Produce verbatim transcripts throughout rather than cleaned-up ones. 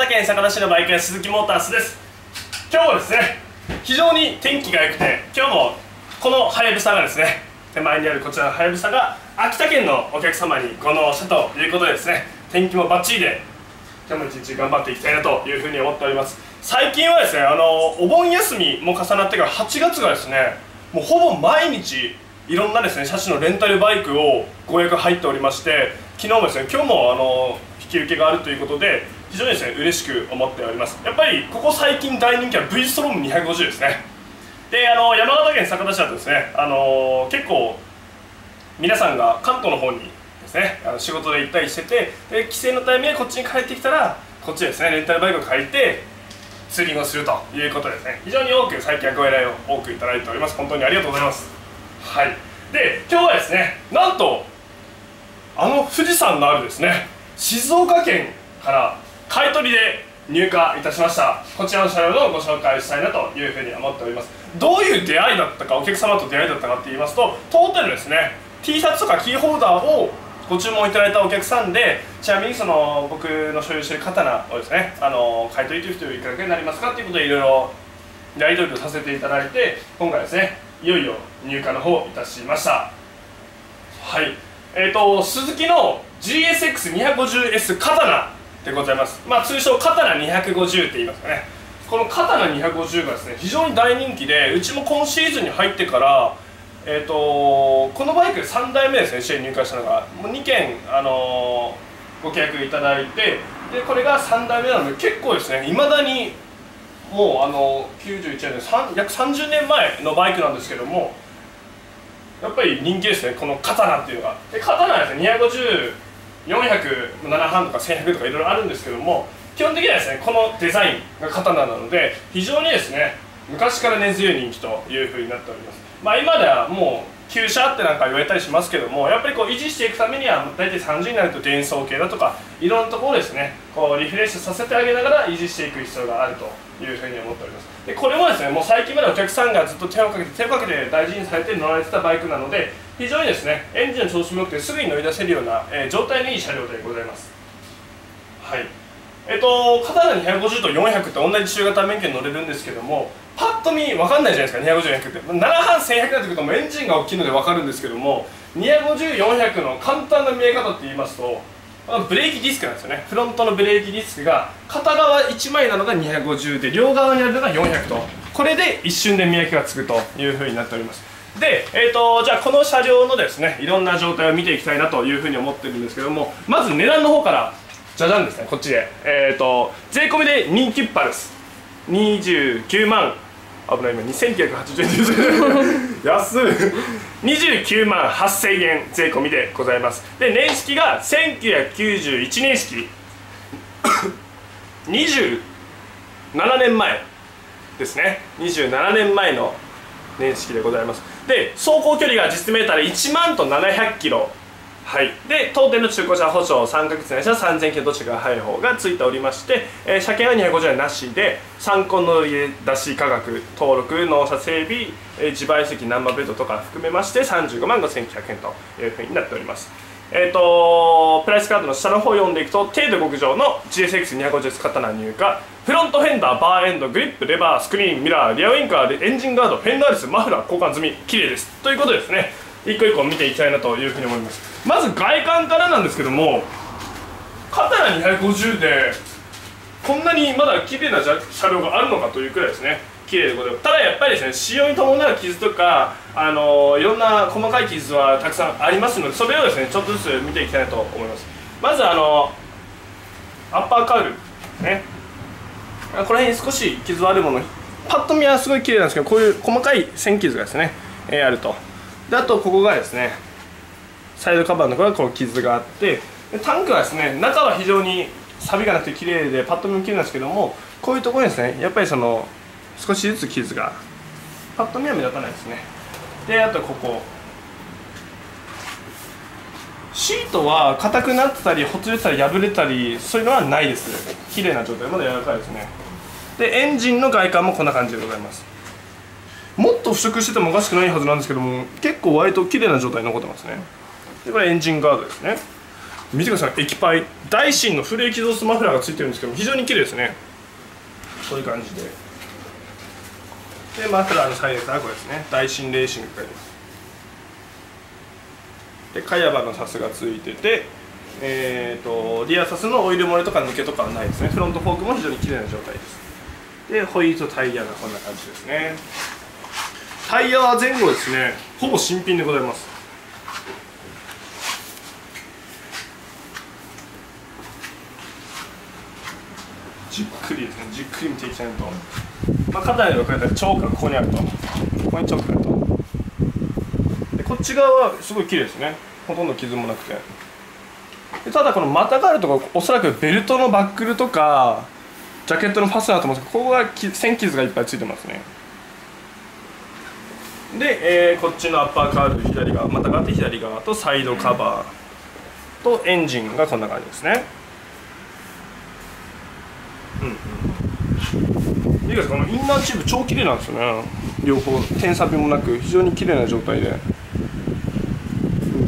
形県坂田市のバイク屋鈴木モータースです。今日はですね、非常に天気が良くて、今日もこのはやぶさがですね、手前にあるこちらのはやぶさが秋田県のお客様にご納車ということでですね、天気もバッチリで今日も一日頑張っていきたいなというふうに思っております。最近はですね、あのお盆休みも重なってからはちがつがですね、もうほぼ毎日いろんなですね車種のレンタルバイクをご予約入っておりまして、昨日もですね、今日もあの引き受けがあるということで非常にですね嬉しく思っております。やっぱりここ最近大人気は V ストロームにひゃくごじゅうですね。で、あの山形県酒田市だとですね、あの結構皆さんが関東の方にですね、あの仕事で行ったりしてて、で帰省のタイミングでこっちに帰ってきたらこっちでですねレンタルバイクを借りてツーリングをするということですね、非常に多く最近はご依頼を多くいただいております。本当にありがとうございます。はい、で今日はですね、なんとあの富士山のあるですね静岡県から買い取りで入荷いたしましたこちらの車両のご紹介をしたいなというふうに思っております。どういう出会いだったか、お客様と出会いだったかって言いますと、当店のですね T シャツとかキーホルダーをご注文いただいたお客さんで、ちなみにその僕の所有している刀をですね、あの買い取りという人いくらぐらいになりますかということでいろいろやり取りをさせていただいて、今回ですねいよいよ入荷の方いたしました。はい、えーとスズキの ジーエスエックスにひゃくごじゅうエス 刀でございます。まあ通称刀にひゃくごじゅうって言いますかね。この刀にひゃくごじゅうがですね非常に大人気で、うちも今シーズンに入ってからえーとこのバイクさんだいめですね、試合に入荷したのがもうにけん、あのー、ご契約いただいて、でこれがさんだいめなので結構ですね、いまだにもうあのきゅうじゅういちねんで約さんじゅうねんまえのバイクなんですけども、やっぱり人気ですね、この刀っていうのが。で刀はですねにひゃくごじゅう、よんひゃくななはんとかせんひゃくとかいろいろあるんですけども、基本的にはですねこのデザインが刀なので非常にですね昔から根強い人気というふうになっております。まあ今ではもう旧車ってなんか言われたりしますけども、やっぱりこう維持していくためには大体さんじゅうになると伝送系だとかいろんなところをですねこうリフレッシュさせてあげながら維持していく必要があるというふうに思っております。でこれもですねもう最近までお客さんがずっと手をかけて手をかけて大事にされて乗られてたバイクなので、非常にですねエンジンの調子も良くてすぐに乗り出せるような、えー、状態のいい車両でございます。はい、えっと刀にひゃくごじゅうとよんひゃくって同じ中型免許に乗れるんですけども、パッと見分かんないじゃないですか。にひゃくごじゅう、よんひゃくってななはんせんひゃくになってくるともうエンジンが大きいので分かるんですけども、にひゃくごじゅう、よんひゃくの簡単な見え方って言いますと、ブレーキディスクなんですよね。フロントのブレーキディスクが片側いちまいなのがにひゃくごじゅうで、両側にあるのがよんひゃくと、これで一瞬で見分けがつくというふうになっております。で、えーとじゃあこの車両のですねいろんな状態を見ていきたいなというふうに思ってるんですけども、まず値段の方からじゃじゃんですね。こっちでえっ、ー、と税込みで人気パルスにじゅうきゅうまん、危ない今にせんきゅうひゃくはちじゅうえんです安いにじゅうきゅうまんはっせんえん税込みでございます。で年式がせんきゅうひゃくきゅうじゅういちねん式にじゅうななねんまえですね。にじゅうななねんまえの年式でございます。で走行距離が実メーターでいちまんとななひゃくキロ、はい、で当店の中古車保証さんかげつないしはさんぜんキロどちらが早い方がついておりまして、えー、車検はにひゃくごじゅうえんなしで、参考の入れ出し価格登録納車整備、えー、自賠責ナンバープレートとか含めましてさんじゅうごまんごせんきゅうひゃくえんというふうになっております。えーとプライスカードの下の方を読んでいくと、軽度極上の ジーエスエックスにひゃくごじゅうエス 刀入荷、フロントフェンダー、バーエンド、グリップ、レバー、スクリーン、ミラー、リアウィンカーでエンジンガード、フェンダーレス、マフラー交換済み、綺麗ですということでですね、一個一個見ていきたいなというふうに思います。まず外観からなんですけども、刀にひゃくごじゅうでこんなにまだ綺麗な車両があるのかというくらいですね綺麗でございます。ただやっぱりですね使用に伴う傷とか、あのー、いろんな細かい傷はたくさんありますので、それをですねちょっとずつ見ていきたいなと思います。まずあのー、アッパーカウルね、この辺に少し傷はあるもの、パッと見はすごい綺麗なんですけど、こういう細かい線傷がですね、えー、あると。であとここがですねサイドカバーのところがこの傷があって、でタンクはですね中は非常に錆びがなくて綺麗でパッと見も綺麗なんですけども、こういうところにですねやっぱりその少しずつ傷がパッと見は目立たないですね。であとここシートは硬くなってたりほつれてたり破れたりそういうのはないです。綺麗な状態まで柔らかいですね。でエンジンの外観もこんな感じでございます。もっと腐食しててもおかしくないはずなんですけども、結構割と綺麗な状態に残ってますね。でこれエンジンガードですね。 見てください、液パイダイシンのフルエキゾーストマフラーがついてるんですけど非常に綺麗ですね。こういう感じで、でマフラーのサイレンサーはこれですね、ダイシンレーシングって書いてます。でカヤバのサスがついてて、えー、とリアサスのオイル漏れとか抜けとかはないですね。フロントフォークも非常に綺麗な状態です。でホイールとタイヤがこんな感じですね。タイヤは前後ですねほぼ新品でございます。じっくりですね、じっくり見ていきたいのと、まあ、肩に置かれたチョークがここにあると、ここにチョークがあると、でこっち側はすごい綺麗ですね、ほとんど傷もなくて。でただこの股があるところ、おそらくベルトのバックルとかジャケットのファスナーだと思うんですけど、ここが線傷がいっぱいついてますね。で、えー、こっちのアッパーカール左側、股があって左側とサイドカバーとエンジンがこんな感じですね。うんうん、いいですか、このインナーチューブ超綺麗なんですよね。両方点錆もなく非常に綺麗な状態で、うん、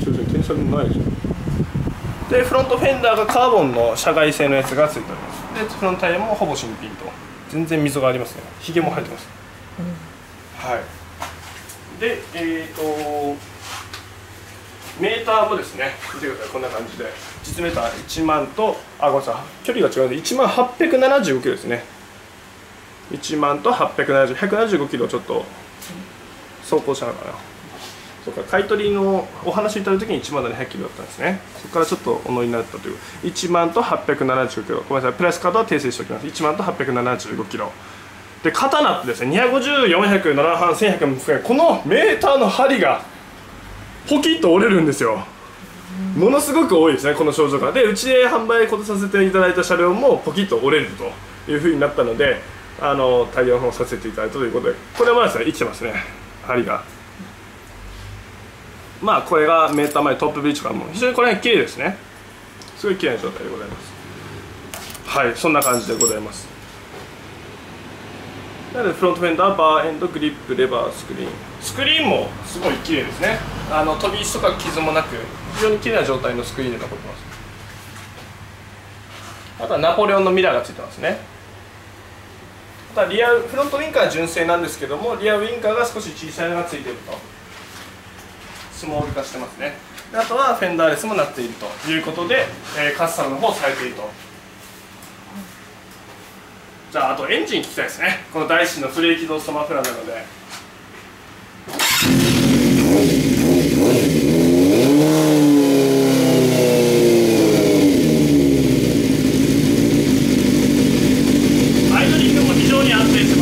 そうですね、点錆もないですよ。でフロントフェンダーがカーボンの遮害性のやつがついております。でフロントタイヤもほぼ新品と、全然溝がありますね。ヒゲも入ってます、うん、はい。でえっ、ー、とメーターもですね、見てください、こんな感じで実メーターいちまんと、あ、ごめんなさい、距離が違うのでいちまんはっぴゃくななじゅうごキロですね。いちまんとはっぴゃくななじゅう、ひゃくななじゅうごキロちょっと走行したのかな。そうか、買い取りのお話いただいた時にいちまんななひゃくキロだったんですね。そこからちょっとお乗りになったといういちまんとはっぴゃくななじゅうごキロ、ごめんなさい、プラスカードは訂正しておきます。いちまんとはっぴゃくななじゅうごキロで、刀ってですね、にひゃくごじゅう、よんひゃく、ななはん、せんひゃくも含め、このメーターの針がポキッと折れるんですよ。ものすごく多いですね、この症状が。でうちで販売ことさせていただいた車両もポキッと折れるというふうになったので、あの対応をさせていただいたということで、これはですね生きてますね、針が。まあこれがメーター前トップビーチからも非常にこれ綺麗ですね。すごい綺麗な状態でございます。はい、そんな感じでございます。なのでフロントフェンダー、バーエンド、グリップ、レバー、スクリーンスクリーンもすごい綺麗ですね。あの飛び石とか傷もなく非常に綺麗な状態のスクリーンで残ってます。あとはナポレオンのミラーがついてますね。あとはリアフロントウインカーは純正なんですけども、リアウインカーが少し小さいのがついていると、スモール化してますね。であとはフェンダーレスもなっているということで、えー、カスタムの方されていると。じゃああとエンジン聞きたいですね。このダイシンのフルエキゾーストマフラーなので、アイドリングも非常に安定してます。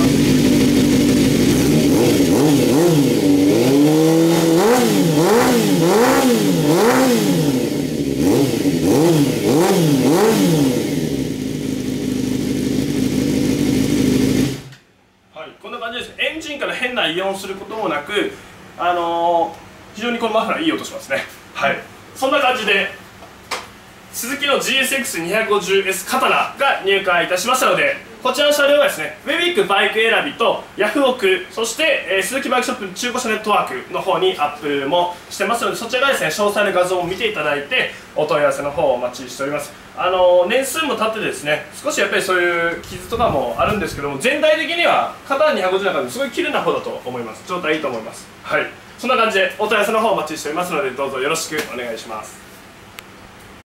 こんな感じです。エンジンから変な異音することもなく、あのー、非常にこのマフラーいい音しますね。はい、そんな感じでスズキの ジーエスエックスにひゃくごじゅうエス 刀が入荷いたしましたので、こちらの車両はですね、ウェビックバイク選びとヤフオク、そして、えー、鈴木バイクショップ中古車ネットワークの方にアップもしてますので、そちらがですね詳細な画像を見ていただいてお問い合わせの方をお待ちしております。あのー、年数も経ってですね、少しやっぱりそういう傷とかもあるんですけども、全体的には刀にひゃくごじゅうの中ですごい綺麗な方だと思います。状態いいと思います。はい、そんな感じでお問い合わせの方をお待ちしておりますので、どうぞよろしくお願いします。